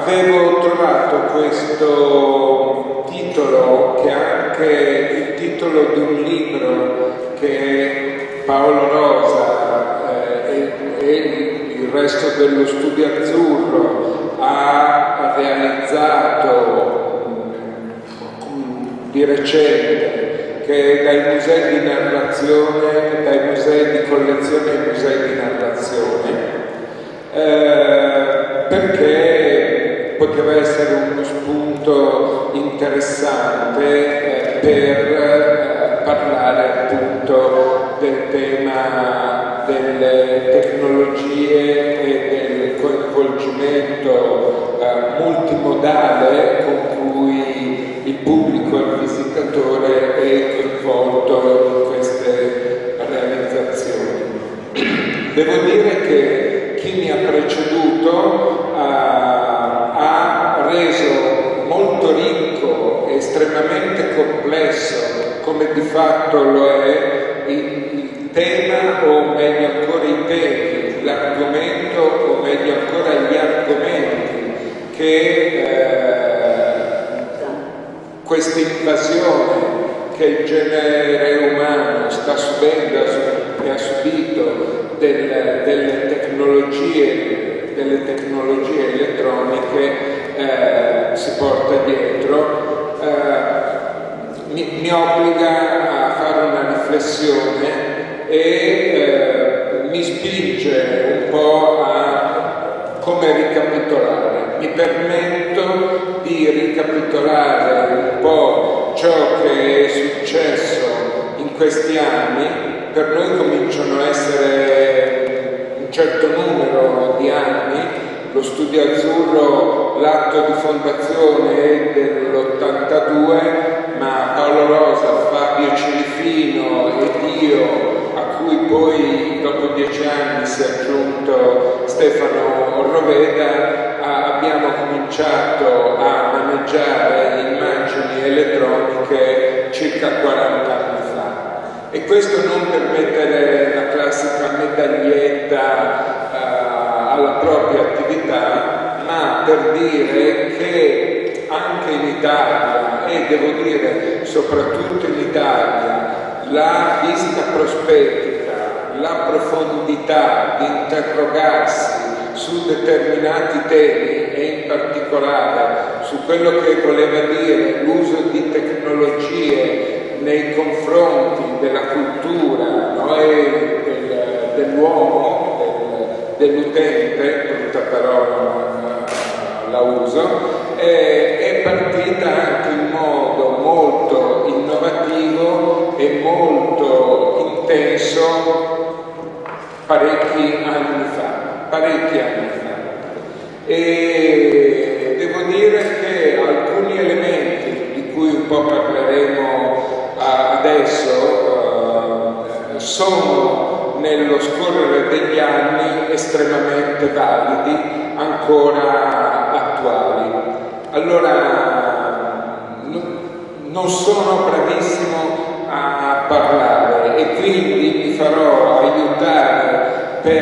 Avevo trovato questo titolo, che è anche il titolo di un libro che Paolo Rosa e il resto dello Studio Azzurro ha realizzato di recente, che è dai musei di narrazione, dai musei di collezione ai musei di narrazione, perché poteva essere uno spunto interessante per parlare appunto del tema delle tecnologie e del coinvolgimento multimodale con cui il pubblico, il visitatore è coinvolto in queste realizzazioni. Devo dire che chi mi ha preceduto ha reso molto ricco e estremamente complesso, come di fatto lo è, il tema, o meglio ancora i temi, l'argomento, o meglio ancora gli argomenti che questa invasione che il genere umano sta subendo e ha subito delle tecnologie elettroniche si porta dietro, mi obbliga a fare una riflessione e mi spinge un po' a come ricapitolare. Mi permetto di ricapitolare un po' ciò che è successo in questi anni. Per noi cominciano a essere un certo numero di anni. Lo Studio Azzurro, l'atto di fondazione è dell'82, ma Paolo Rosa, Fabio Cirifino ed io, a cui poi dopo 10 anni si è aggiunto Stefano Roveda, abbiamo cominciato a maneggiare immagini elettroniche circa 40 anni fa. E questo non per mettere la classica medaglietta alla propria attività, ma per dire che anche in Italia, e devo dire soprattutto in Italia, la vista prospettica, la profondità di interrogarsi su determinati temi e in particolare su quello che voleva dire l'uso di tecnologie nei confronti della cultura, no? E dell'uomo, dell'utente, brutta parola la uso, è partita anche in modo molto innovativo e molto intenso parecchi anni fa. E devo dire che alcuni elementi di cui un po' parleremo adesso sono nello scorrere degli anni estremamente validi, ancora attuali. Allora, non sono bravissimo a parlare e quindi mi farò aiutare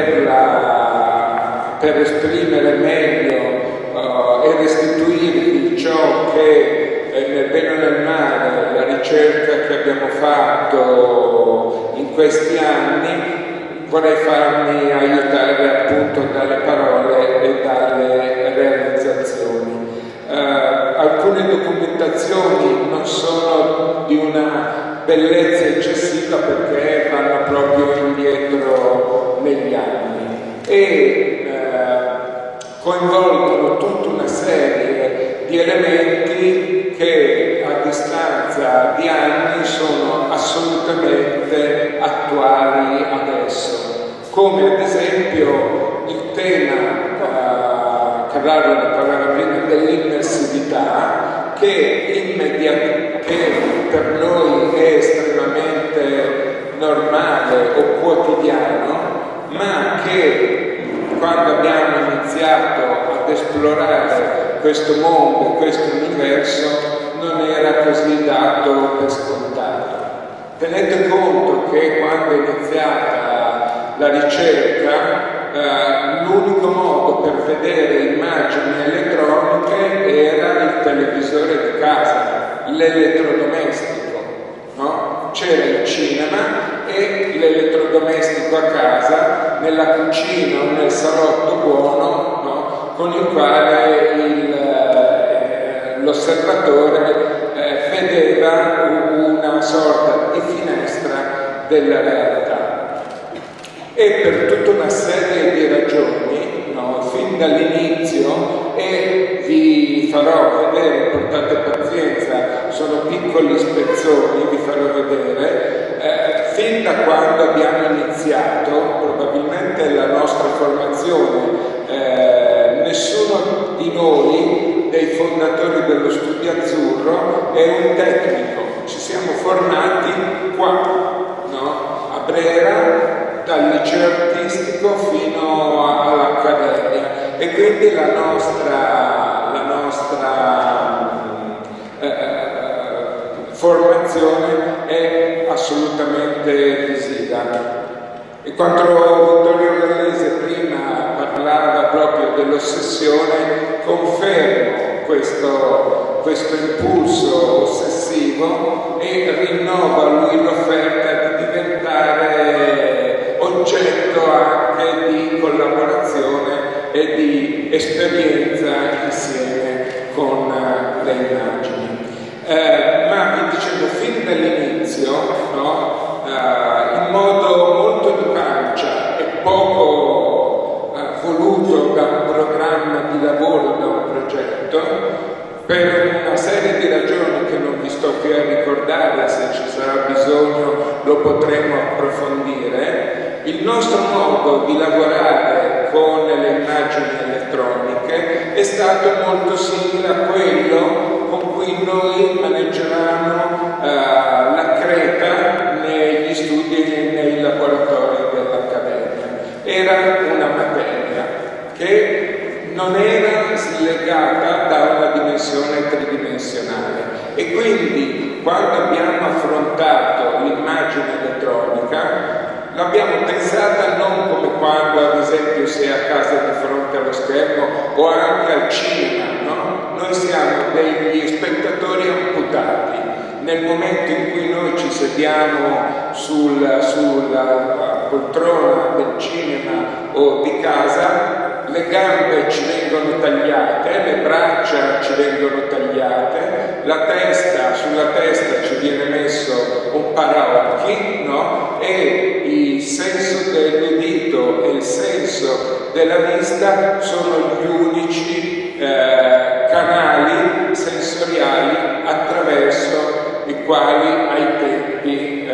per esprimere meglio e restituirvi ciò che nel bene o nel male, la ricerca che abbiamo fatto in questi anni, vorrei farmi aiutare appunto dalle parole e dalle realizzazioni. Alcune documentazioni non sono di una bellezza eccessiva perché vanno proprio indietro negli anni e coinvolgono tutta una serie di elementi che a distanza di anni sono assolutamente attuali adesso, come ad esempio il tema Carraro ne parlava prima dell'immersività, che per noi è estremamente normale o quotidiano, ma che quando abbiamo iniziato ad esplorare questo mondo, questo universo, non era così dato per scontato. Tenete conto che quando è iniziata la ricerca, l'unico modo per vedere immagini elettroniche vicino nel salotto buono, no? Con il quale l'osservatore vedeva una sorta di finestra della realtà. E per tutta una serie di ragioni, no? Fin dall'inizio, e vi farò vedere, portate pazienza, sono piccoli spezzoni, vi farò vedere, fin da quando abbiamo iniziato, probabilmente la nostra formazione, nessuno di noi, dei fondatori dello Studio Azzurro, è un tecnico. Ci siamo formati qua, no? A Brera, dal liceo artistico fino all'Accademia, e quindi la nostra formazione è assolutamente visiva. E quando Vittorio Gallese prima parlava proprio dell'ossessione, confermo questo impulso ossessivo e rinnovo a lui l'offerta di diventare oggetto anche di collaborazione e di esperienza insieme con le immagini. Ma vi dicevo, fin dall'inizio, no, in modo molto di pancia e poco voluto da un programma di lavoro, da un progetto, per una serie di ragioni che non vi sto qui a ricordare, se ci sarà bisogno lo potremo approfondire, il nostro modo di lavorare con le immagini elettroniche è stato molto simile a quello con cui noi maneggiavamo la creta negli studi e nei laboratori dell'Accademia. Era una materia che non era slegata da una dimensione tridimensionale, e quindi quando abbiamo affrontato l'immagine elettronica l'abbiamo pensata non come quando ad esempio si è a casa di fronte allo schermo o anche al cinema, no? Noi siamo degli spettatori amputati. Nel momento in cui noi ci sediamo sulla poltrona del cinema o di casa, le gambe ci vengono tagliate, le braccia ci vengono tagliate, sulla testa ci viene messo un paraocchi, no? E il senso dell'udito e il senso della vista sono gli unici canali sensoriali attraverso i quali ai tempi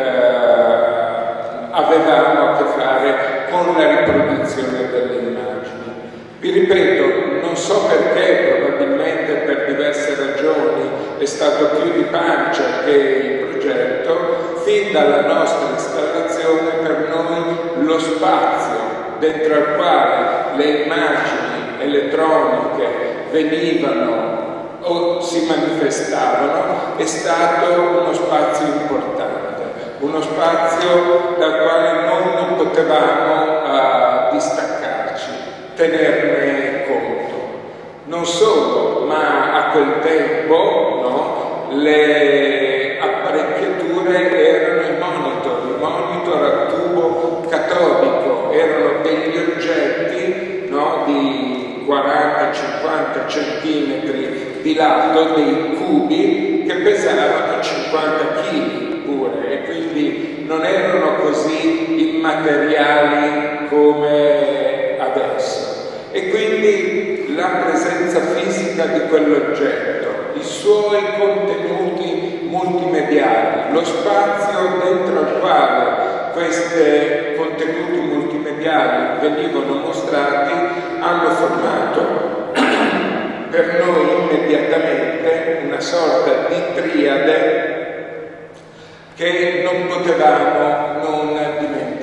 avevamo a che fare con la riproduzione delle immagini. Vi ripeto, non so perché, probabilmente per diverse ragioni, è stato più di pancia che il progetto. Fin dalla nostra installazione, per noi lo spazio dentro al quale le immagini elettroniche venivano o si manifestavano è stato uno spazio importante, uno spazio dal quale noi non potevamo distaccarci, tenerne conto. Non solo, ma a quel tempo, no, le apparecchiature erano il monitor a tubo catodico, erano degli oggetti, no, di 40-50 centimetri di lato, dei cubi che pesavano 50 kg pure, e quindi non erano così immateriali come adesso. E quindi la presenza fisica di quell'oggetto, i suoi contenuti multimediali, lo spazio dentro al quale questi contenuti multimediali venivano mostrati, hanno formato per noi immediatamente una sorta di triade che non potevamo non dimenticare.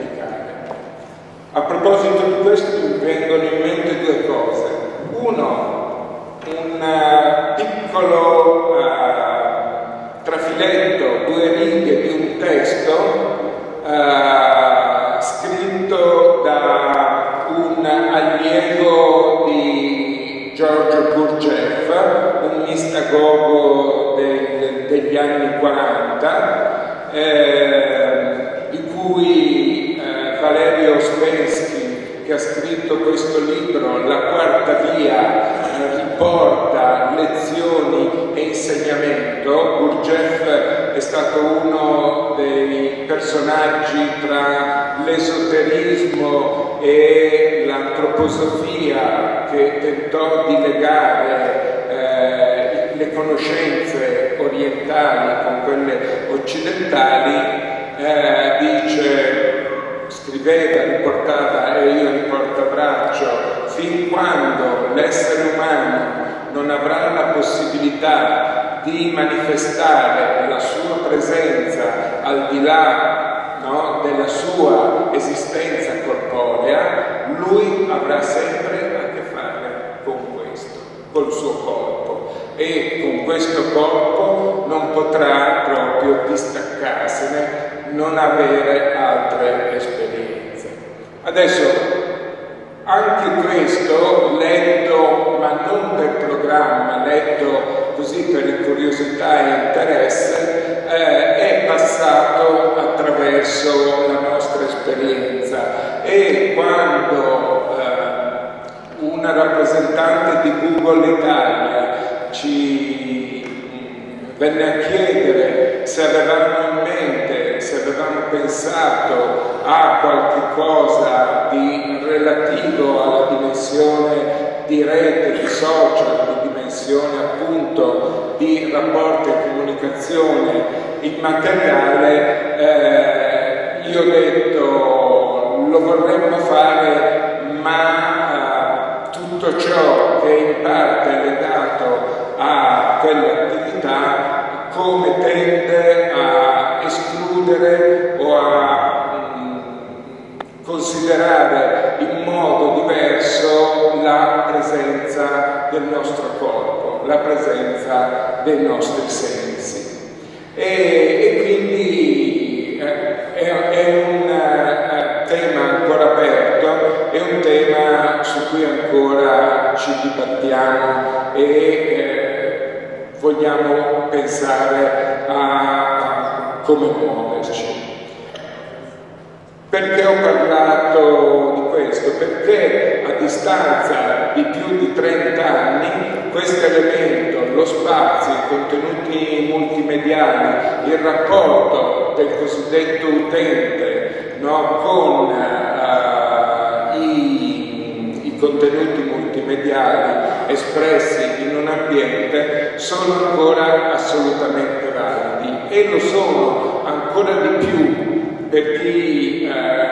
A proposito di questo mi vengono in mente due cose. Uno, un piccolo trafiletto, 2 righe di un testo scritto da un allievo di Giorgio Gurdjieff, un mistagogo degli anni 40, di cui Valerio Ouspensky che ha scritto questo libro, La quarta via, riporta lezioni e insegnamento. Gurdjieff è stato uno dei personaggi tra l'esoterismo e l'antroposofia che tentò di legare le conoscenze orientali con quelle occidentali. Scriveva, riportava, e io riporto a braccio: fin quando l'essere umano non avrà la possibilità di manifestare la sua presenza al di là, no, della sua esistenza corporea, lui avrà sempre a che fare con questo, col suo corpo, e con questo corpo non potrà proprio distaccarsene, non avere altre esperienze. Adesso, anche questo, letto, ma non per programma, letto così per curiosità e interesse, è passato attraverso la nostra esperienza. E quando una rappresentante di Google Italia ci venne a chiedere se avevamo in mente, se avevamo pensato a qualche cosa di relativo alla dimensione di rete, di social, di dimensione appunto di rapporti e comunicazione immateriale, io ho detto lo vorremmo fare, ma tutto ciò che in parte è legato a quell'attività come tende a escludere o a considerare in modo diverso la presenza del nostro corpo, la presenza dei nostri sensi. E quindi è un tema ancora aperto, è un tema su cui ancora ci dibattiamo e vogliamo pensare a come muoverci. Perché ho parlato di questo? Perché a distanza di più di 30 anni questo elemento, lo spazio, i contenuti multimediali, il rapporto del cosiddetto utente, no, con i contenuti multimediali espressi in un ambiente sono ancora assolutamente validi, e lo sono ancora di più per chi,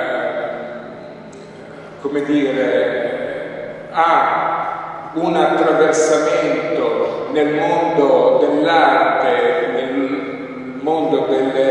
come dire, ha un attraversamento nel mondo dell'arte, nel mondo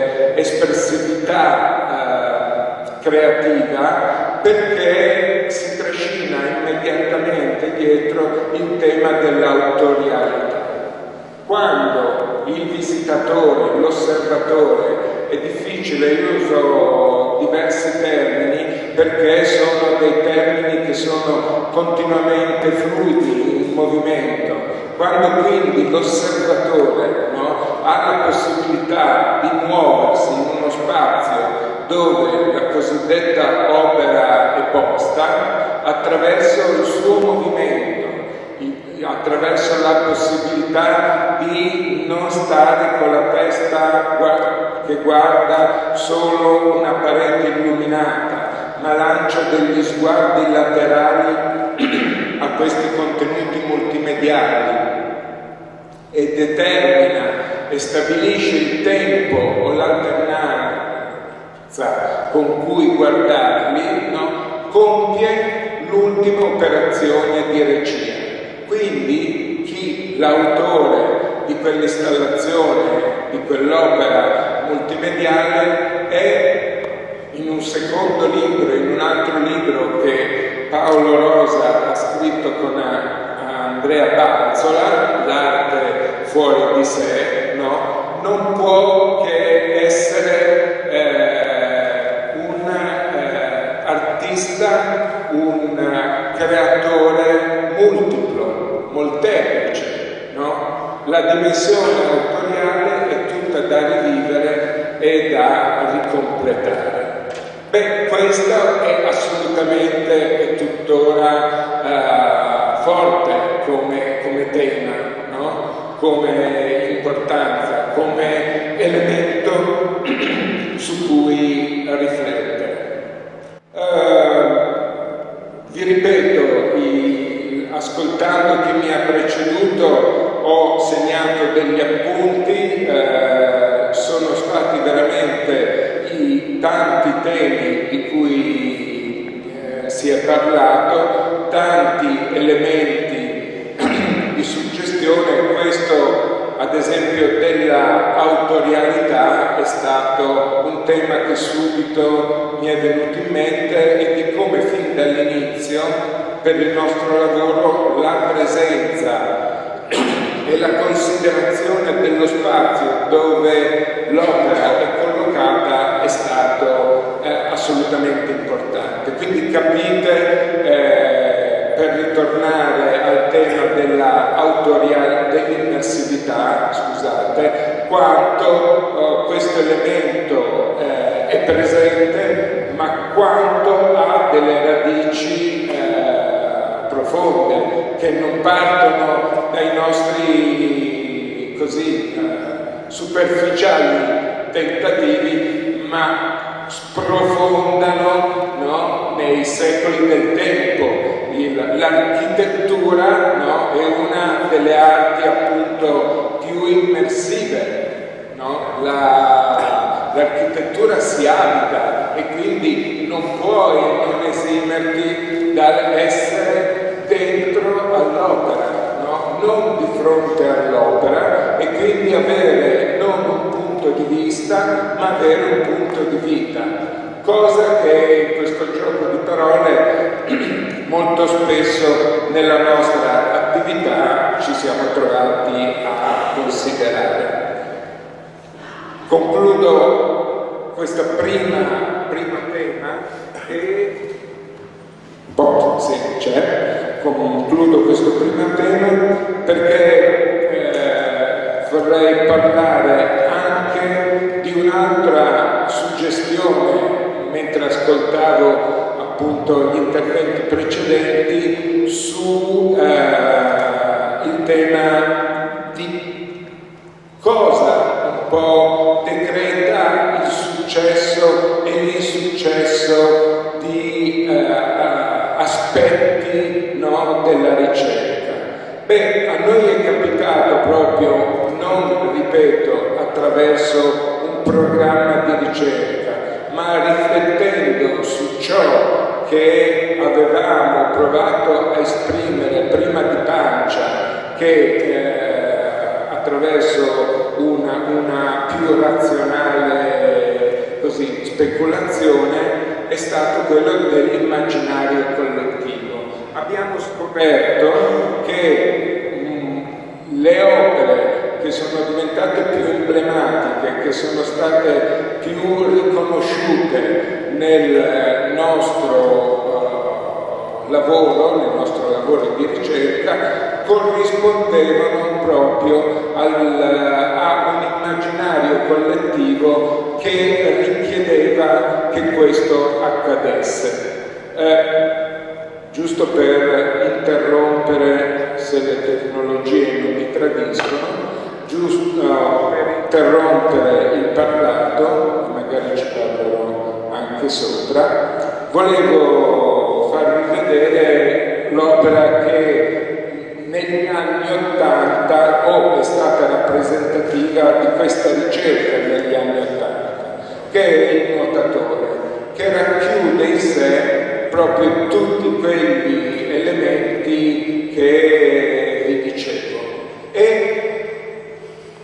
dell'espressività creativa, perché si trascina immediatamente dietro il tema dell'autorialità. Quando il visitatore, l'osservatore, è difficile, io uso diversi termini perché sono dei termini che sono continuamente fluidi, in movimento. Quando quindi l'osservatore, no, ha la possibilità di muoversi in uno spazio dove la cosiddetta opera è posta, attraverso il suo movimento, attraverso la possibilità di non stare con la testa che guarda solo una parete illuminata, ma lancia degli sguardi laterali a questi contenuti multimediali e determina e stabilisce il tempo o l'alternanza con cui guardarli, no? Compie l'ultima operazione di regia. Quindi l'autore di quell'installazione, di quell'opera multimediale, è in un secondo libro, in un altro libro che Paolo Rosa ha scritto con Andrea Balzola, L'arte fuori di sé, no? Non può che essere un artista, un creatore multiplo, molteplice, no? La dimensione autoriale è tutta da rivivere e da ricompletare. Beh, questo è assolutamente e tuttora forte come tema, no? Come importanza, come elemento su cui riflettere. Vi ripeto, ascoltando chi mi ha preceduto, ho segnato degli appunti, sono stati veramente i tanti temi di cui si è parlato, tanti elementi di suggestione. Questo, ad esempio, della autorialità è stato un tema che subito mi è venuto in mente, e di come fin dall'inizio per il nostro lavoro la presenza e la considerazione dello spazio dove l'opera è collocata è stato assolutamente importante. Quindi capite, per ritornare al tema dell'immersività, scusate, quanto questo elemento è presente, ma quanto ha delle radici profonde, che non partono dai nostri così superficiali tentativi, ma sprofondano, no, nei secoli del tempo. L'architettura, no, è una delle arti appunto più immersive, no? L'architettura si abita, e quindi non puoi non esimerti dall'essere dentro all'opera, no? Non di fronte all'opera, e quindi avere non un punto di vista, ma avere un punto di vita, cosa che in questo gioco di parole molto spesso nella nostra attività ci siamo trovati a considerare. Concludo questa prima tema e concludo questo primo tema perché vorrei parlare anche di un'altra suggestione mentre ascoltavo appunto gli interventi precedenti su il tema di cosa un po' decreta il successo e l'insuccesso di aspetti, no, della ricerca. Beh, a noi è capitato proprio, non ripeto, attraverso un programma di ricerca, ma riflettendo su ciò che avevamo provato a esprimere prima di pancia, che attraverso una più razionale così, speculazione, è stato quello dell'immaginario collettivo. Abbiamo scoperto che le opere che sono diventate più emblematiche, che sono state più riconosciute nel nostro lavoro di ricerca, corrispondevano proprio a un immaginario collettivo che richiedeva che questo accadesse. Giusto per interrompere, se le tecnologie non mi tradiscono, giusto per interrompere il parlato, magari ci parlerò anche sopra, volevo farvi vedere l'opera che negli anni '80 è stata rappresentativa di questa ricerca negli anni '80, che è il nuotatore, che racchiude in sé proprio tutti quegli elementi che vi dicevo e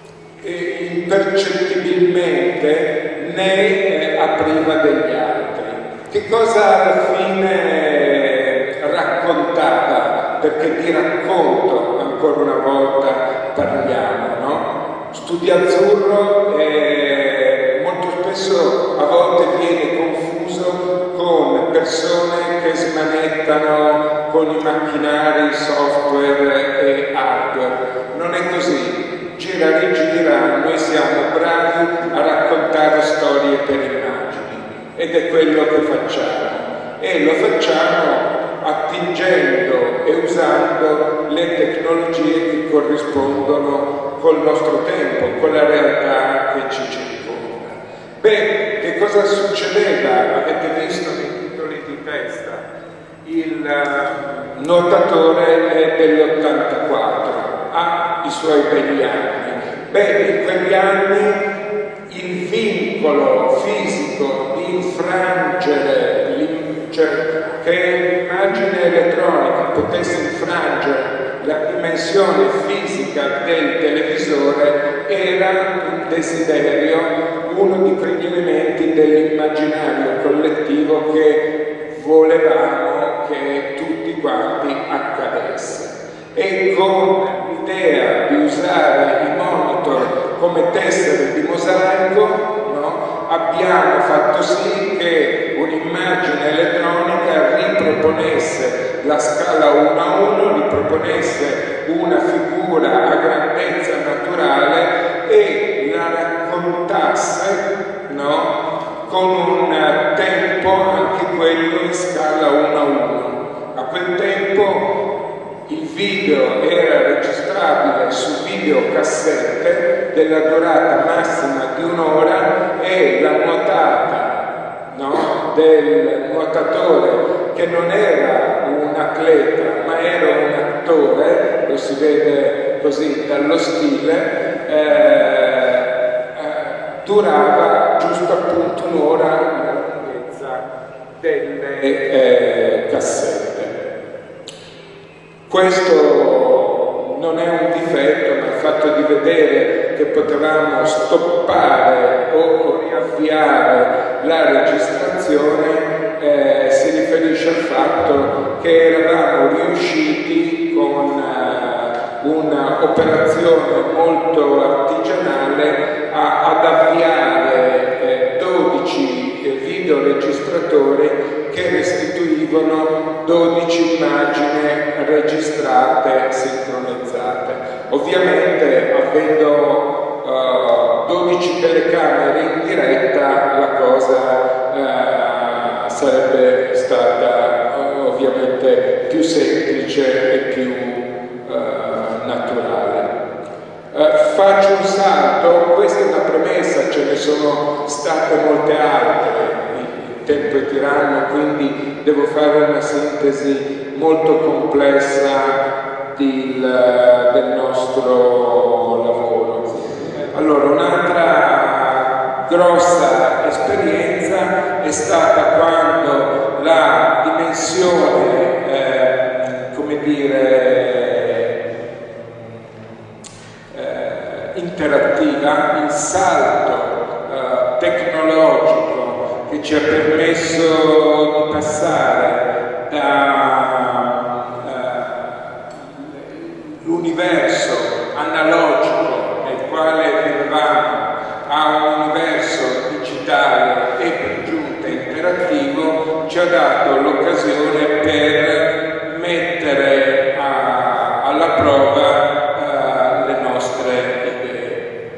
impercettibilmente ne apriva degli altri. Che cosa alla fine raccontava? Perché di racconto ancora una volta parliamo, no? Studiazzurro molto spesso a volte viene confuso con persone che smanettano con i macchinari, software e hardware. Non è così. Gira e rigira, noi siamo bravi a raccontare storie per immagini. ed è quello che facciamo, e lo facciamo attingendo e usando le tecnologie che corrispondono col nostro tempo, con la realtà che ci circonda. Beh, che cosa succedeva? Avete visto nei titoli di testa, il nuotatore è dell'84, ha i suoi begli anni. Beh, in quegli anni il vincolo fisico di infrangere, cioè che l'immagine elettronica potesse infrangere la dimensione fisica del televisore era un desiderio, uno di quegli elementi dell'immaginario collettivo che volevamo che tutti quanti accadesse. E con l'idea di usare i monitor come tessere di mosaico, no, abbiamo fatto sì che un'immagine elettronica riproponesse la scala 1 a 1, riproponesse una figura a grandezza naturale e la raccontasse, no, con un tempo anche quello in scala 1 a 1. A quel tempo il video era registrabile su videocassette della durata massima di un'ora e la nuotata, no, del nuotatore, che non era un atleta ma era un attore, lo si vede così dallo stile, durava giusto appunto un'ora la lunghezza delle cassette. Questo non è un difetto, ma il fatto di vedere che potevamo stoppare o riavviare la registrazione si riferisce al fatto che eravamo riusciti con un'operazione molto artigianale ad avviare 12 videoregistratori che restituivano 12 immagini registrate, sincronizzate. Ovviamente, avendo 12 telecamere in diretta, la cosa sarebbe stata ovviamente più semplice e più naturale. Faccio un salto, questa è una premessa, ce ne sono state molte altre. Il tempo è tiranno, quindi devo fare una sintesi molto complessa del nostro lavoro. Allora, un'altra grossa esperienza è stata quando la dimensione, come dire, interattiva, il salto tecnologico che ci ha permesso di passare dall'universo analogico nel quale vivevamo a un universo digitale e per giunta interattivo ci ha dato l'occasione per mettere alla prova le nostre idee.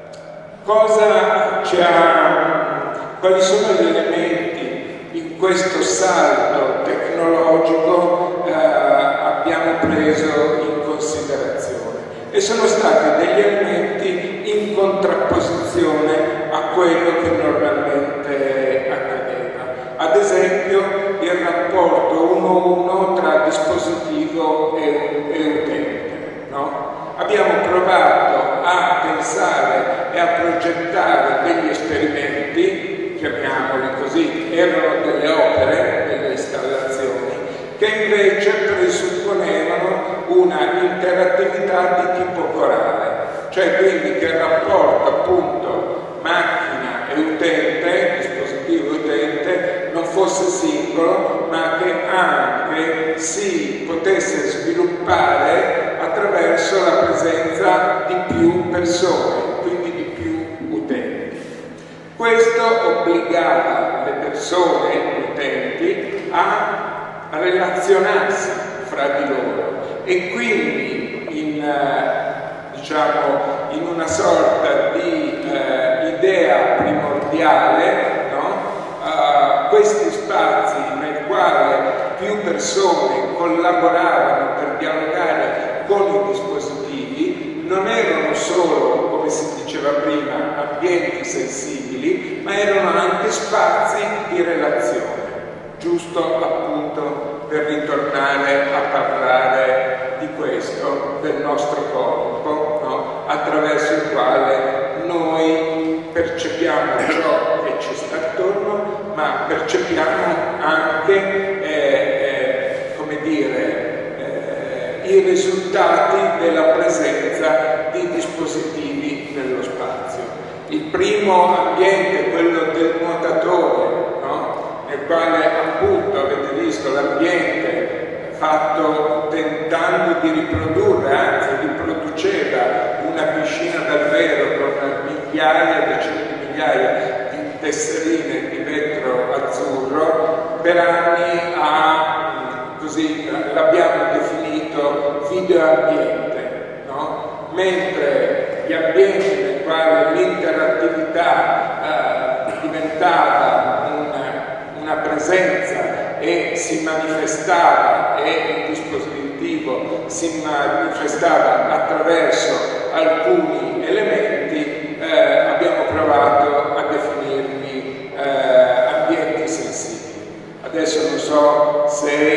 Quali sono gli elementi in questo salto tecnologico abbiamo preso in considerazione? E sono stati degli elementi in contrapposizione a quello che normalmente accadeva. Ad esempio, il rapporto 1-1 tra dispositivo e utente, no? Abbiamo provato a pensare e a progettare degli esperimenti, chiamiamoli così, erano delle opere, delle installazioni, che invece presupponevano una interattività di tipo corale, cioè quindi che il rapporto appunto macchina e utente, dispositivo e utente, non fosse singolo, ma che anche si potesse sviluppare attraverso la presenza di più persone, quindi di più utenti. Questo obbligava le persone, gli utenti, a relazionarsi fra di loro e quindi in una sorta di idea primordiale, no? spazi nel quale più persone collaboravano per dialogare con i dispositivi, non erano solo, come si diceva prima, ambienti sensibili, ma erano anche spazi di relazione, giusto appunto per ritornare a parlare di questo, del nostro corpo, no? Attraverso il quale noi percepiamo ciò che ci sta attorno, ma percepiamo anche, come dire, i risultati della presenza di dispositivi nello spazio. Il primo ambiente, quello del nuotatore, no? Nel quale appunto avete visto l'ambiente fatto tentando di riprodurre, anzi riproduceva una piscina davvero con migliaia, decine di migliaia di tesserine di vetro azzurro. Per anni così l'abbiamo definito videoambiente, no? Mentre gli ambienti nei quali l'interattività diventava una presenza e si manifestava, e il dispositivo si manifestava attraverso alcuni elementi, abbiamo provato a definirli ambienti sensibili. Adesso non so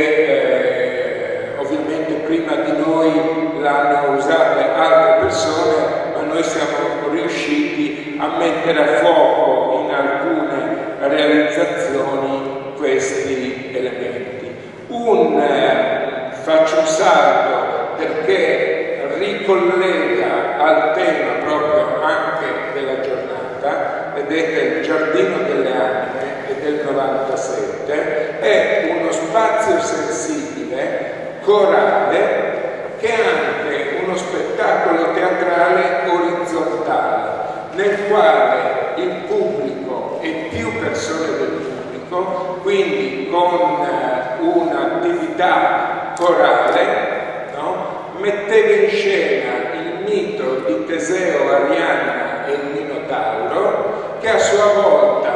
se ovviamente prima di noi l'hanno usata altre persone, ma noi siamo riusciti a mettere a fuoco in alcune realizzazioni questi elementi. Faccio un salto perché ricollega al tema proprio anche della giornata. Vedete, il Giardino delle Anime è del 97, è uno spazio sensibile, corale, che è anche uno spettacolo teatrale orizzontale, nel quale il pubblico e più persone del pubblico, quindi con un'attività corale, no? Metteva in scena il mito di Teseo, Arianna e il Minotauro, che a sua volta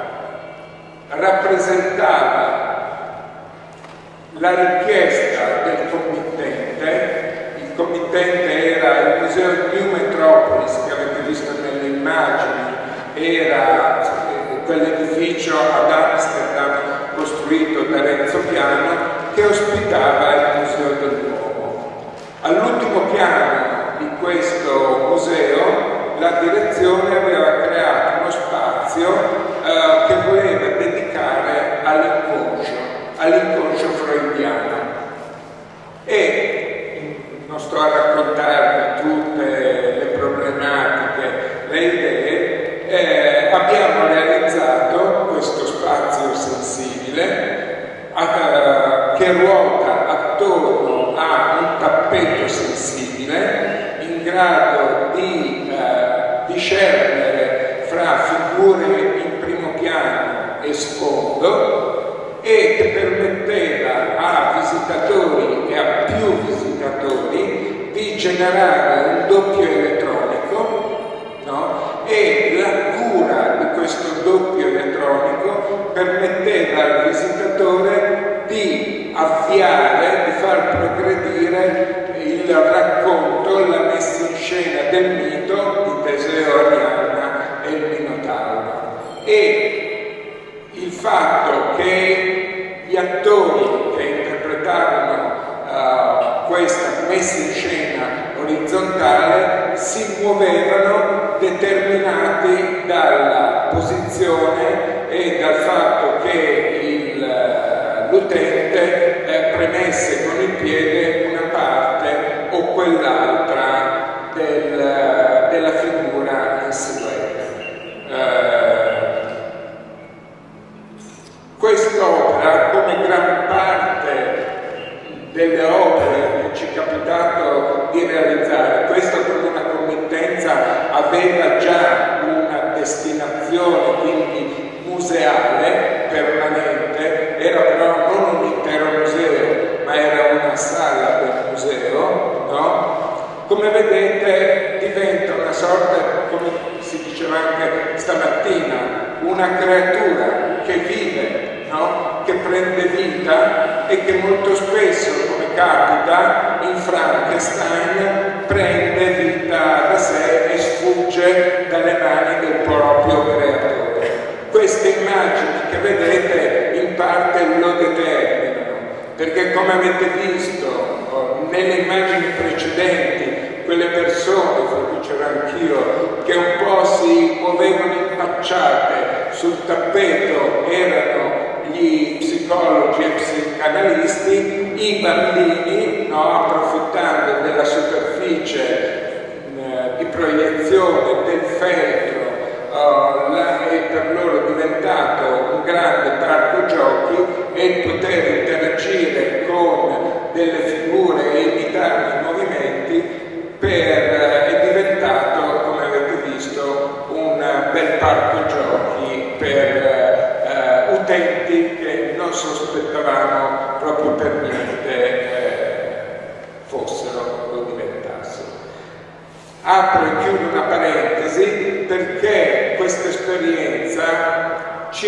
rappresentava la richiesta del committente. Il committente era il Museo New Metropolis, che avete visto nelle immagini, era quell'edificio ad Amsterdam costruito da Renzo Piano, che ospitava il Museo dell'Uomo. All'ultimo piano di questo museo la direzione aveva creato uno spazio che voleva dedicare all'inconscio freudiano. E non sto a raccontarvi tutte le problematiche, le idee, abbiamo realizzato questo spazio sensibile che ruota attorno a un tappeto sensibile in grado di discernere fra figure in primo piano e sfondo, e che permetteva a visitatori e a più visitatori di generare un doppio elettronico, no? E la cura di questo doppio elettronico permetteva al visitatore di avviare, di far progredire il racconto, la messa in scena del mito di Teseo, Arianna e il Minotauro. E il fatto che gli attori che interpretavano questa messa in scena orizzontale si muovevano determinati dalla posizione e dal fatto che l'utente premesse con il piede una parte o quell'altra della figura in silhouette. Quest'opera, come gran parte delle opere che ci è capitato di realizzare, questo con una committenza aveva già una destinazione quindi museale permanente, era però non un intero museo, ma era una sala del museo, no? Come vedete diventa una sorta, come si diceva anche stamattina, una creatura che vive, no? Che prende vita e che molto spesso, come capita in Frankenstein, prende vita da sé e sfugge dalle mani del proprio creatore. Queste immagini che vedete in parte lo determinano, perché come avete visto nelle immagini precedenti, quelle persone, fra cui c'ero anch'io, che un po' si muovevano impacciate sul tappeto erano gli psicologi e psicanalisti, i bambini, no, approfittando della superficie di proiezione del feltro, è per loro diventato un grande parco giochi, e il poter interagire con delle figure e imitare i movimenti è diventato, come avete visto, un bel parco giochi per utenti che non sospettavamo proprio per niente fossero o diventassero. Apro e chiudo una parentesi perché questa esperienza ci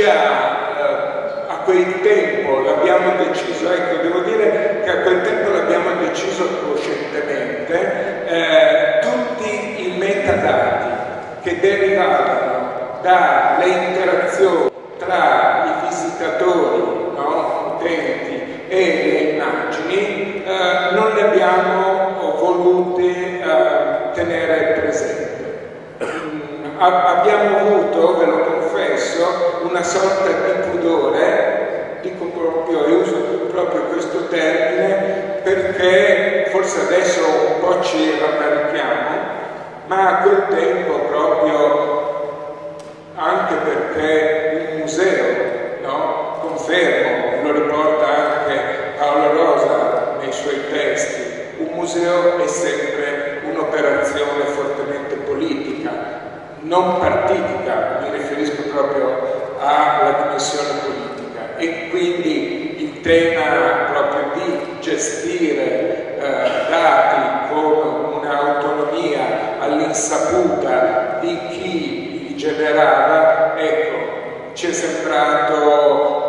a quel tempo l'abbiamo deciso, ecco, devo dire che a quel tempo l'abbiamo deciso coscientemente, tutti i metadati che derivavano dalle interazioni tra i visitatori, no, utenti, e le immagini, non li abbiamo voluti tenere presente. Abbiamo avuto, ve lo confesso, una sorta di pudore, dico proprio, e uso proprio questo termine, perché forse adesso un po' ci rammarichiamo, ma a quel tempo proprio, anche perché il museo, no, confermo, lo riporta anche Paolo Rosa nei suoi testi, un museo è sempre un'operazione fortemente politica, non partitica, mi riferisco proprio alla dimensione politica, e quindi il tema proprio di gestire dati con un'autonomia all'insaputa di chi li generava, ecco, ci è sembrato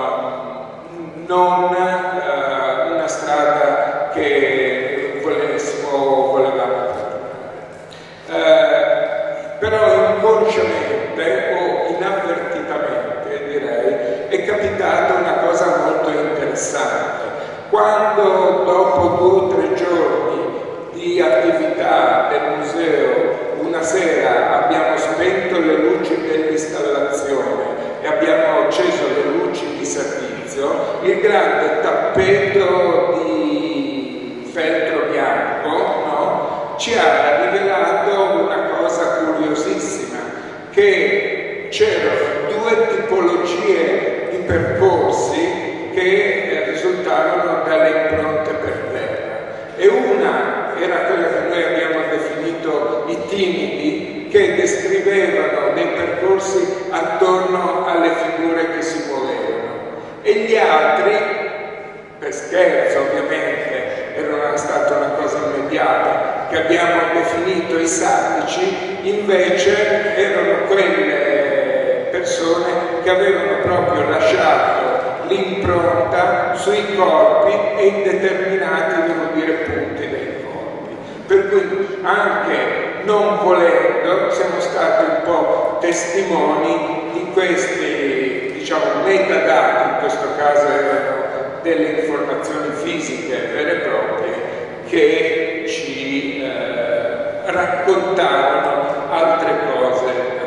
non una strada che volevamo prendere. Però inconsciamente o inavvertitamente, direi, è capitata una cosa molto interessante. Quando dopo 2 o 3 giorni di attività del museo, una sera abbiamo spento le luci dell'installazione e abbiamo acceso le luci di servizio, il grande tappeto di feltro bianco, no, ci ha rivelato una cosa curiosissima, che c'erano 2 tipologie di percorsi che risultavano dalle impronte per terra, e una era quella che noi abbiamo definito i timidi, che descrivevano dei percorsi attorno alle figure che si muovevano, e gli altri, per scherzo ovviamente, era stata una cosa immediata, che abbiamo definito i sadici, invece erano quelle persone che avevano proprio lasciato l'impronta sui corpi e in determinati, devo dire, punti dei corpi. Per cui anche non volendo siamo stati un po' testimoni di questi, diciamo, metadati, in questo caso erano delle informazioni fisiche vere e proprie, che ci raccontavano altre cose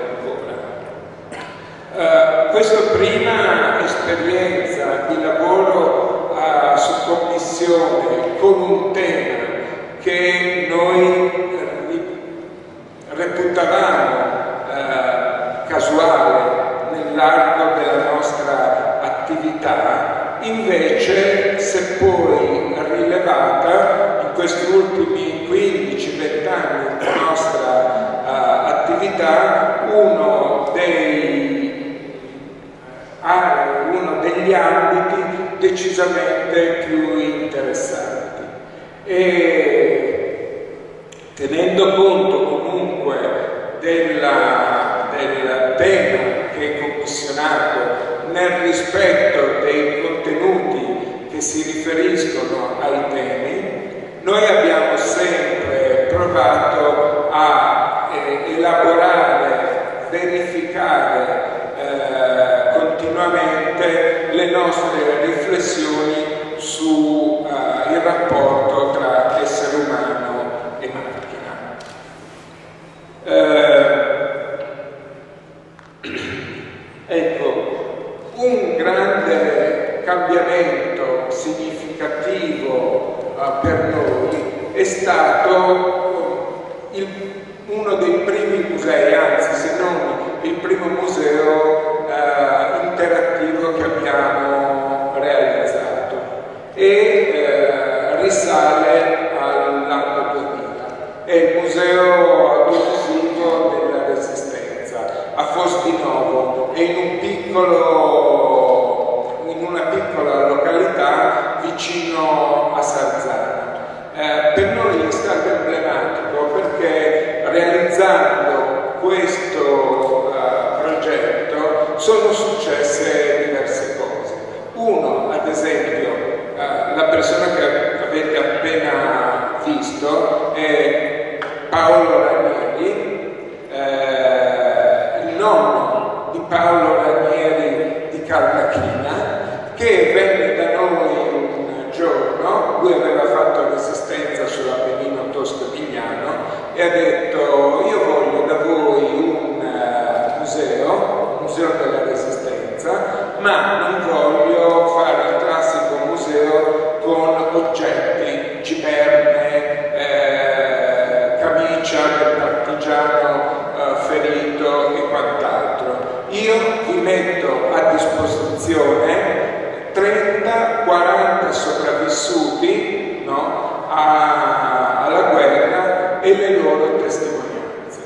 ancora. Questa prima esperienza di lavoro su commissione con un tema che noi reputavamo casuale nell'arco della nostra attività, invece, se poi rilevata in questi ultimi 15-20 anni della nostra attività, uno degli ambiti decisamente più interessanti. E tenendo conto comunque del tema che è commissionato nel rispetto dei contenuti che si riferiscono ai temi. Noi abbiamo sempre provato a elaborare, verificare continuamente le nostre riflessioni sul rapporto tra essere umano e macchina. Ecco, un grande cambiamento significativo per noi è stato uno dei primi musei, anzi se non il primo museo interattivo che abbiamo realizzato, e risale all'anno 2000. È il museo audiovisivo della Resistenza a Fosdinovo, e in una piccola località vicino a Sarzana. Per noi è stato emblematico perché realizzando questo progetto sono successe diverse cose. Uno, ad esempio, la persona che avete appena visto è Paolo Ranieri, il nonno di Paolo Ranieri di Cartagena, che venne da noi un giorno. Lui aveva fatto Resistenza sull'Appennino tosco-emiliano e ha detto: io voglio da voi un museo della Resistenza, ma non voglio fare il classico museo con oggetti, ciberne, camicia del partigiano ferito e quant'altro. Io vi metto a disposizione 30-40 sopravvissuti, no, alla guerra e le loro testimonianze.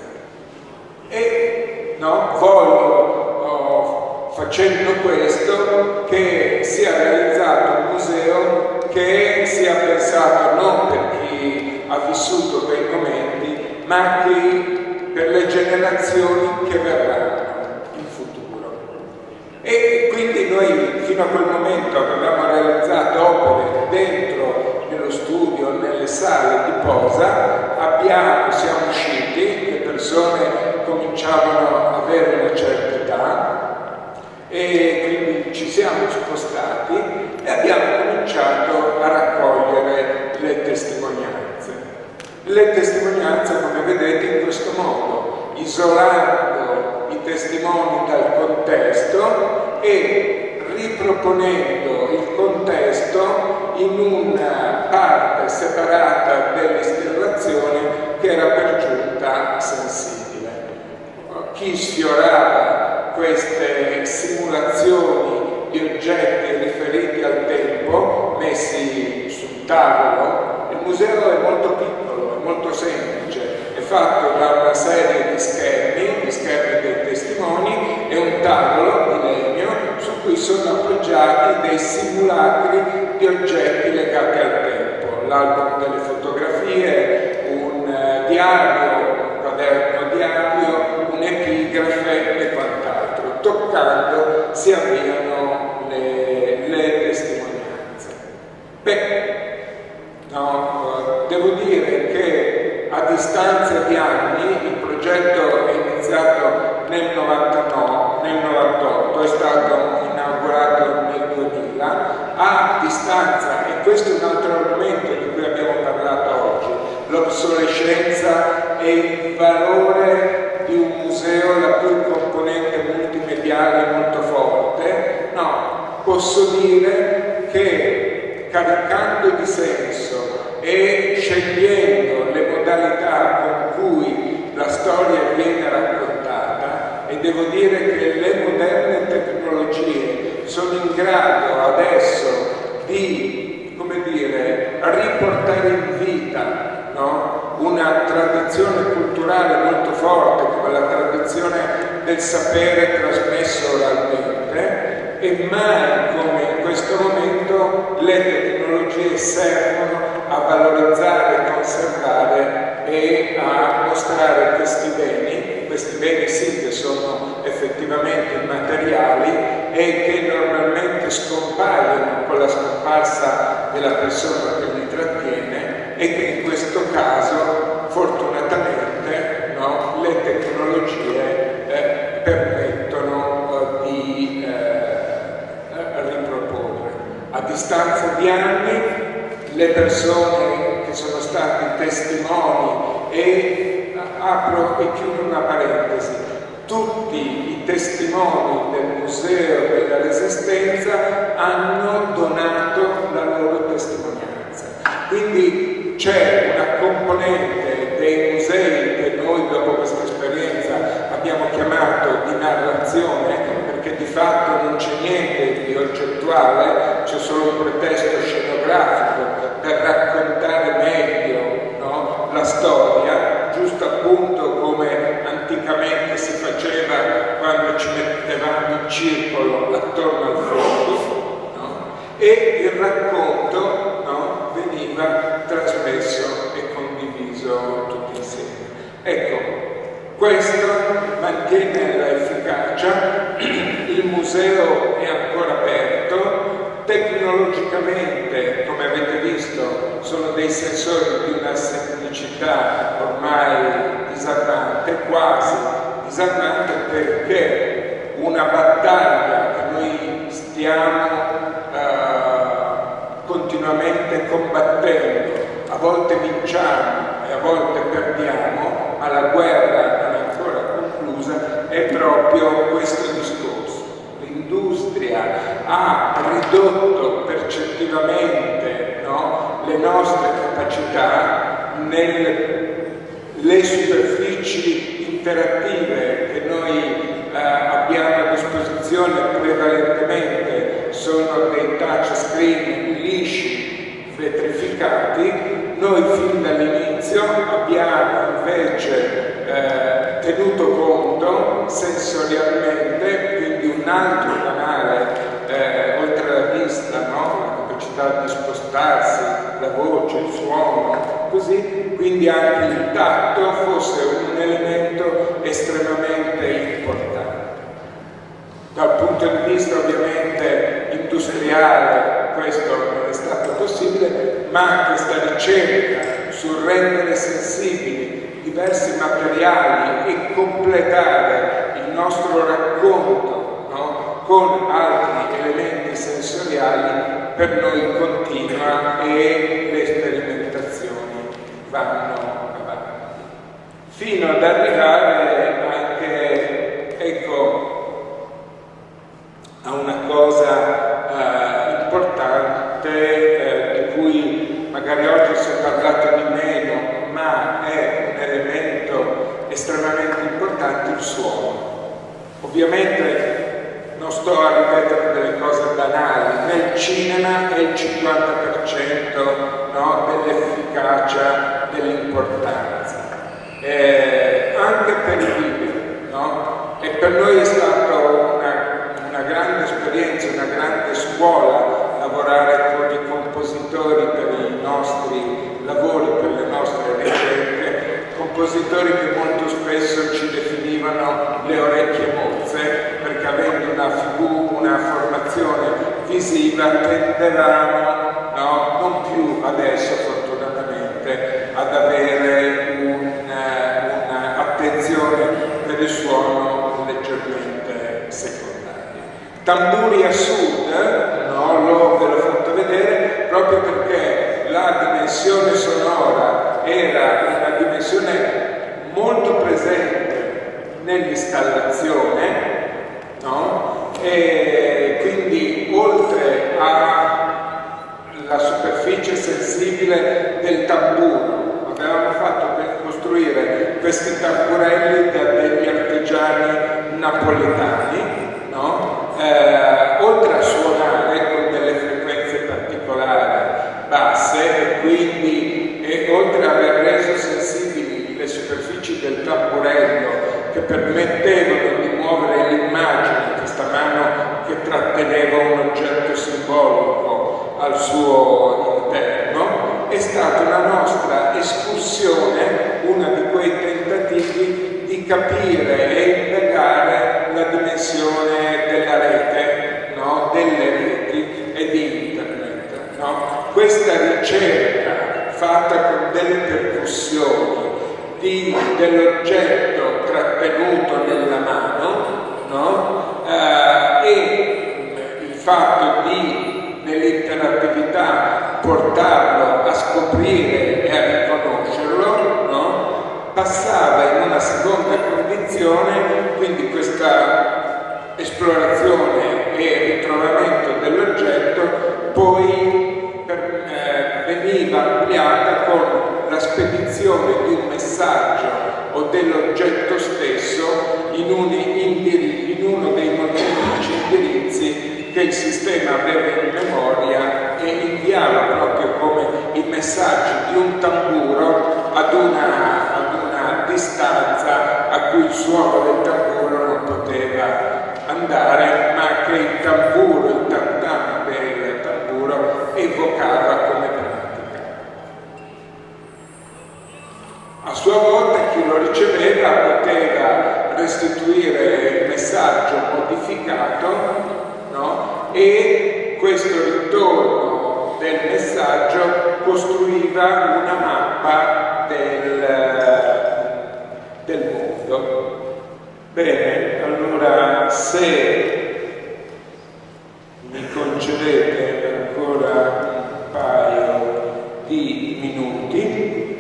E no, voglio, facendo questo, che sia realizzato un museo che sia pensato non per chi ha vissuto quei momenti, ma per le generazioni che verranno in futuro. E quindi noi fino a quel momento avevamo realizzato opere dentro nello studio, nelle sale di posa. Siamo usciti, le persone cominciavano ad avere una certa età e quindi ci siamo spostati e abbiamo cominciato a raccogliere le testimonianze. Le testimonianze, come vedete, in questo modo, isolando i testimoni dal contesto e riproponendo il contesto in una parte separata dell'installazione che era per giunta sensibile. Chi sfiorava queste simulazioni di oggetti riferiti al tempo messi sul tavolo, il museo è molto piccolo, è molto semplice, è fatto da una serie di schermi dei testimoni e un tavolo di legno su cui sono appoggiati dei simulacri di oggetti legati al tempo, l'album delle fotografie, un diario, un quaderno diario, un'epigrafe e quant'altro. Toccando si avviano le testimonianze. Devo dire che a distanza di anni, il progetto è iniziato nel 98, è stato inaugurato nel 2000, a distanza, e questo è un altro argomento di cui abbiamo parlato oggi, l'obsolescenza e il valore di un museo la cui componente multimediale molto forte. No, posso dire che caricando di senso e scegliendo le modalità con cui la storia viene raccontata, e devo dire che le moderne tecnologie sono in grado adesso di, come dire, riportare in vita, no, una tradizione culturale molto forte come la tradizione del sapere trasmesso oralmente, e mai come in questo momento le tecnologie servono a valorizzare, conservare e a mostrare questi beni sì che sono effettivamente immateriali e che e che in questo caso fortunatamente, no, le tecnologie permettono di riproporre. A distanza di anni le persone che sono stati testimoni, e apro e chiudo una parentesi, tutti i testimoni del Museo della Resistenza hanno donato la loro testimonianza. Quindi c'è una componente dei musei che noi dopo questa esperienza abbiamo chiamato di narrazione, perché di fatto non c'è niente di oggettuale, c'è solo un pretesto scenografico per raccontare meglio, no, la storia, giusto appunto come anticamente si faceva quando ci mettevamo in circolo attorno al fuoco, no? E il racconto, no, veniva trasmesso e condiviso tutti insieme. Ecco, questo mantiene l'efficacia, il museo è ancora aperto, tecnologicamente, come avete visto, sono dei sensori di una semplicità ormai disarmante, quasi disarmante, perché una battaglia che noi stiamo continuamente combattendo, a volte vinciamo e a volte perdiamo, ma la guerra non è ancora conclusa, è proprio questo discorso. L'industria ha ridotto percettivamente, no, le nostre capacità nelle superfici interattive che noi abbiamo a disposizione prevalentemente sono dei touchscreen lisci, vetrificati. Noi fin dall'inizio abbiamo invece tenuto conto sensorialmente, quindi un altro canale, oltre alla vista, no? La capacità di spostarsi, la voce, il suono, così, quindi anche il tatto fosse un elemento estremamente importante. Dal punto di vista ovviamente industriale questo non è stato possibile, ma questa ricerca sul rendere sensibili diversi materiali e completare il nostro racconto, no, con altri elementi sensoriali per noi continua e le sperimentazioni vanno avanti. Fino ad arrivare anche, ecco, a una cosa importante di cui magari oggi si è parlato di meno, ma è un elemento estremamente importante, il suono. Ovviamente non sto a ripetere delle cose banali, nel cinema è il 50%, no, dell'efficacia, dell'importanza, anche per i video, no? E per noi è stata una grande esperienza, una grande scuola lavorare con i compositori per i nostri lavori, per le nostre ricerche, compositori che molto spesso ci definivano le orecchie mozze, perché avendo una formazione visiva tendevamo, no, non più adesso fortunatamente, ad avere un'attenzione per il suono leggermente secondaria. Tamburi a sud, no, ve l'ho fatto vedere proprio perché la dimensione sonora era una dimensione molto presente nell'installazione, no? E quindi oltre alla superficie sensibile del tamburo, avevamo fatto per costruire questi tamburelli da degli artigiani napoletani, no? Oltre a suonare con delle frequenze particolari basse e quindi oltre ad aver reso sensibili le superfici del tamburello che permettevano di muovere l'immagine, questa mano che tratteneva un oggetto simbolico al suo interno, è stata una nostra escursione, uno di quei tentativi di capire e indagare la dimensione della rete, no? Delle reti e di internet. No? Questa ricerca fatta con delle percussioni dell'oggetto trattenuto nella mano, no? E il fatto di, nell'interattività, portarlo a scoprire e a riconoscerlo, no? Passava in una seconda condizione, quindi questa esplorazione e ritrovamento dell'oggetto poi veniva ampliata con la spedizione di un messaggio o dell'oggetto stesso in uno dei molteplici indirizzi che il sistema aveva in memoria e inviava proprio come i messaggi di un tamburo ad una distanza a cui il suono del tamburo non poteva andare, ma che il tamburo, il tam-tam del tamburo evocava come pratica. A sua volta chi lo riceveva poteva restituire il messaggio modificato, no? E questo ritorno del messaggio costruiva una mappa del mondo. Bene, allora se mi concedete ancora un paio di minuti,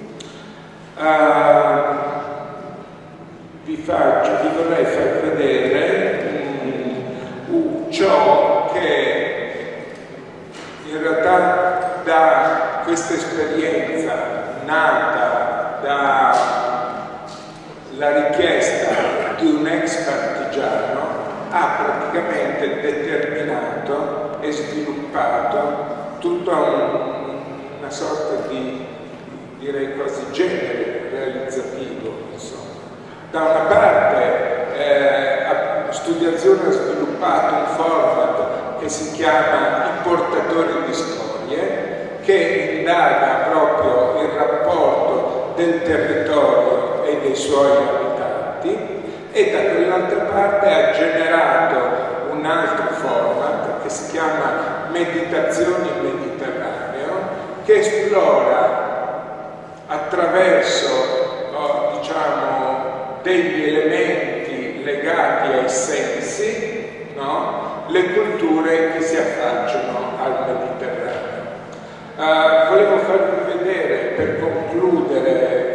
vi vorrei far vedere ciò che in realtà da questa esperienza nata dalla richiesta di un ex partigiano ha praticamente determinato e sviluppato tutta una sorta di, direi quasi, genere realizzativo, insomma. Da una parte Studiazione ha sviluppato un format che si chiama I portatori di storie, che indaga proprio il rapporto del territorio e dei suoi abitanti, e da quell'altra parte ha generato un altro format che si chiama Meditazioni in Mediterraneo, che esplora attraverso diciamo degli elementi legati ai sensi, no? Le culture che si affacciano al Mediterraneo. Volevo farvi vedere, per concludere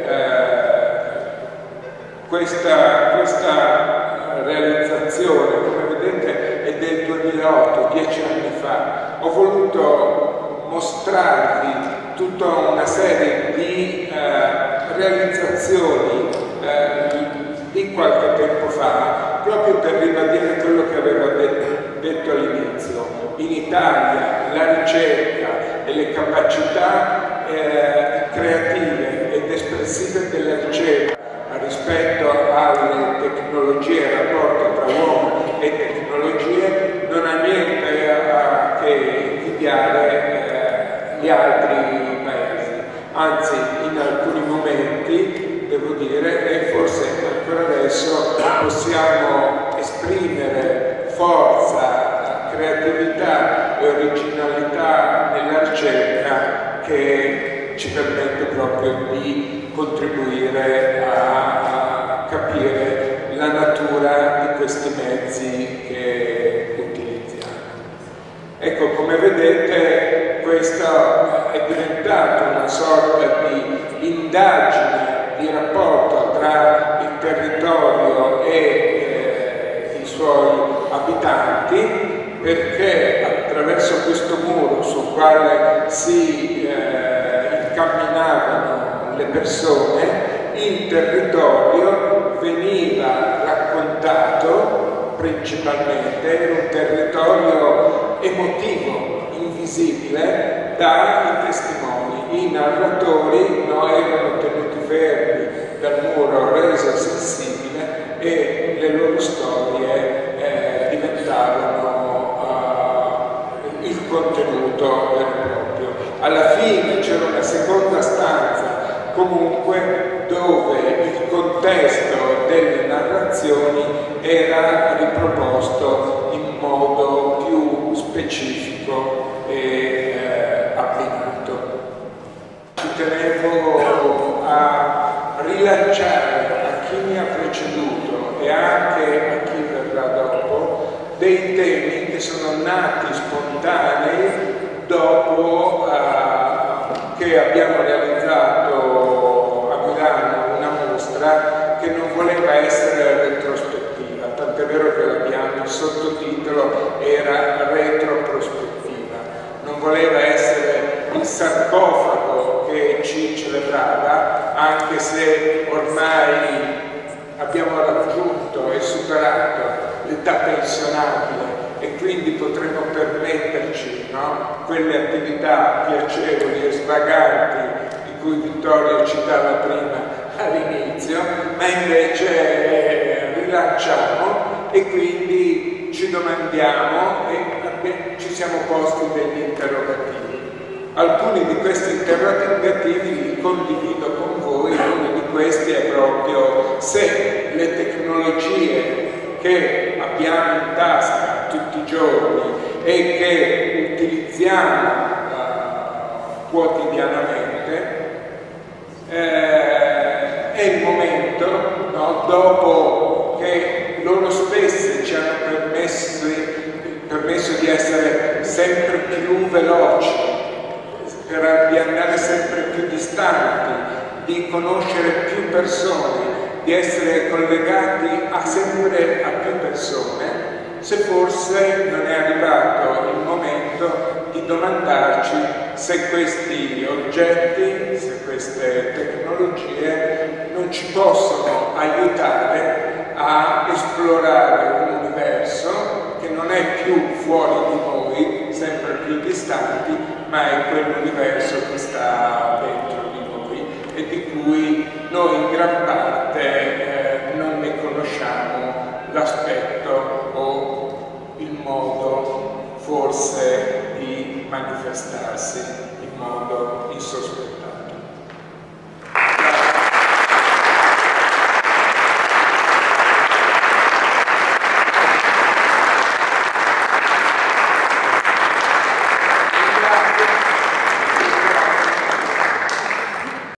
questa realizzazione, come vedete è del 2008, 10 anni fa. Ho voluto mostrarvi tutta una serie di realizzazioni di qualche tempo fa, proprio per ribadire quello che avevo detto all'inizio. In Italia la ricerca e le capacità creative ed espressive della ricerca rispetto alle tecnologie, al rapporto tra uomo e tecnologie, non ha niente a che invidiare gli altri paesi. Anzi, in alcuni momenti, devo dire, e forse ancora adesso, possiamo esprimere forza, creatività e originalità nella ricerca che ci permette proprio di contribuire a capire la natura di questi mezzi che utilizziamo. Ecco, come vedete, questo è diventato una sorta di indagine di rapporto tra il territorio e i suoi abitanti, perché attraverso questo muro sul quale si incamminavano le persone, il territorio veniva raccontato principalmente, era un territorio emotivo, invisibile, dai testimoni. I narratori erano tenuti fermi dal muro reso sensibile e le loro storie diventavano il contenuto vero e proprio. Alla fine c'era una seconda stanza, comunque, dove il contesto delle narrazioni era riproposto in modo più specifico e abbinato. tenevo a rilanciare a chi mi ha preceduto e anche a chi verrà dopo dei temi che sono nati spontanei dopo che abbiamo realizzato a Milano una mostra che non voleva essere retrospettiva, tant'è vero che il sottotitolo era retroprospettiva, non voleva essere il sarcofago che ci celebrava, anche se ormai abbiamo raggiunto e superato l'età pensionabile e quindi potremo permetterci, no, quelle attività piacevoli e svaganti di cui Vittorio citava prima all'inizio, ma invece rilanciamo e quindi ci domandiamo e ci siamo posti degli interrogativi. Alcuni di questi interrogativi li condivido con voi, uno di questi è proprio se le tecnologie che abbiamo in tasca tutti i giorni e che utilizziamo quotidianamente, è il momento, no, dopo che loro stesse ci hanno permesso di essere sempre più veloci, di andare sempre più distanti, di conoscere più persone, di essere collegati sempre a più persone, se forse non è arrivato il momento di domandarci se questi oggetti, se queste tecnologie non ci possono aiutare a esplorare un universo che non è più fuori di noi, sempre più distanti, ma è quell'universo che sta dentro di noi e di cui noi in gran parte non ne conosciamo l'aspetto o il modo forse di manifestarsi in modo insospettato.